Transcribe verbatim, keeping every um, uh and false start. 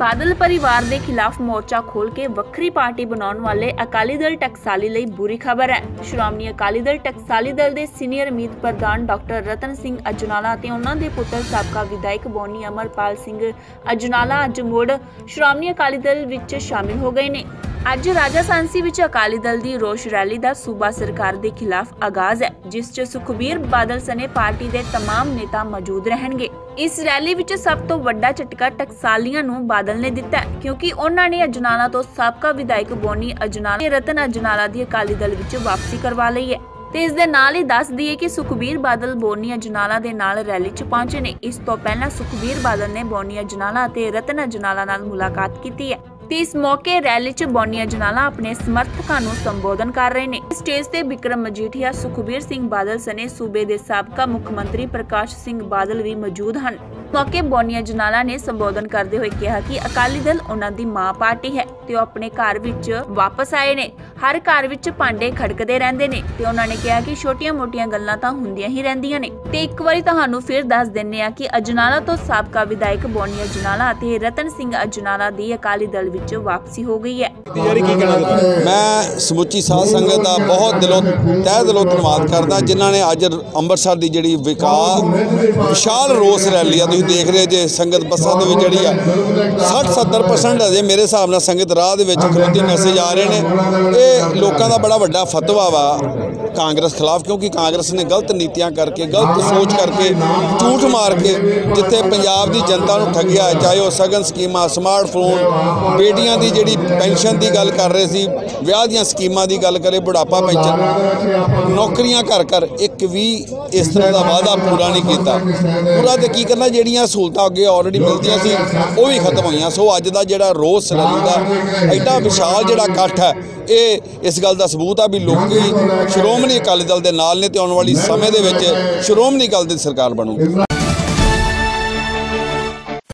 बादल परिवार के खिलाफ मोर्चा खोल के वक्री पार्टी बनाने वाले अकाली दल टकसाली लई बुरी खबर है। श्रोमणी अकाली दल टकसाली दल के सीनियर मीत प्रधान डॉक्टर रतन सिंह अजनाला ते उन्हां दे पुत्र साबका विधायक बौनी अमरपाल सिंह अजनाला अज मुड़ श्रोमणी अकाली दल विच शामिल हो गए ने। अज राजा सांसी विच अकाली दल की रोष रैली का सूबा सरकार के खिलाफ आगाज है, जिस च सुखबीर बादल सने पार्टी के तमाम नेता मौजूद रहणगे। इस रैली विच सब तो वड्डा झटका टकसालियां नूं बादल ने दिता है, क्योंकि उन्हां ने अजनाला तो साबका विधायक बौनी अजनाला ते रतन अजनाला की अकाली दल विच वापसी करवा लई है। ते इस दे नाल ही दस दईए कि सुखबीर बादल बौनी अजनाला दे नाल रैली च पहुंचे ने। इस तो पहला सुखबीर बादल ने बौनी अजनाला ते रतन अजनाला नाल मुलाकात की है। ते इस मौके रैली च बौनी अजनाला अपने समर्थकों को संबोधन कर रहे हैं। स्टेज ते बिक्रम मजीठिया, सुखबीर सिंह बादल सने सूबे के साबका मुख्यमंत्री प्रकाश सिंह बादल भी मौजूद हैं। मौके बौनी अजनाला ने संबोधन करते हुए कहा कि अकाली दल उन्हां दी मां पार्टी है ते अपने घर विच वापस आए ने। हर घर विच भांडे खड़कदे रहंदे ने ते उन्हां ने कहा कि छोटियां मोटियां गल्लां तां हुंदियां ही रहिंदियां ने। ते एक वारी तुहानूं फिर दस दिंदे आ कि अजनाला तो साबका विधायक बौनी अजनाला ते रतन सिंह अजनाला दी अकाली दल विच वापसी हो गई है। मैं समुची साध संगत का बहुत दिलों तह दिलों धन्यवाद करदा जिन्होंने अज अंमृतसर की जिहड़ी विकास विशाल रोस रैली है देख रहे जे संगत बसां दे विच जिहड़ी आ साठ सत्तर परसेंट अजे मेरे हिसाब नाल संगत राह दे विच खलोती मैसेज आ रहे हैं। ये लोगों का बड़ा वड्डा फतवा वा कांग्रेस खिलाफ, क्योंकि कांग्रेस ने गलत नीतियां करके गलत सोच करके झूठ मार के जिथे पंजाब की जनता को ठगिया, चाहे वह सगन स्कीमां, स्मार्टफोन, बेटियां की जिहड़ी पेंशन की गल कर रहे सी, विआह दी स्कीमां की गल करे, बुढ़ापा पेंशन, नौकरियां कर कर एक भी इस तरह का वादा पूरा नहीं किया। पूरा तो की करना, जिहड़ियां सहूलतां अगे ऑलरेडी मिलदियां सी वो भी खत्म होईयां। सो अज दा जिहड़ा रोस रैली दा एडा विशाल जिहड़ा इकट्ठ है, ये इस गल का सबूत है भी लोग श्रोमणी अकाली दल दे नाल ने ते आउण वाली समय दे विच श्रोमणी अकाली दल दी सरकार बनूगी।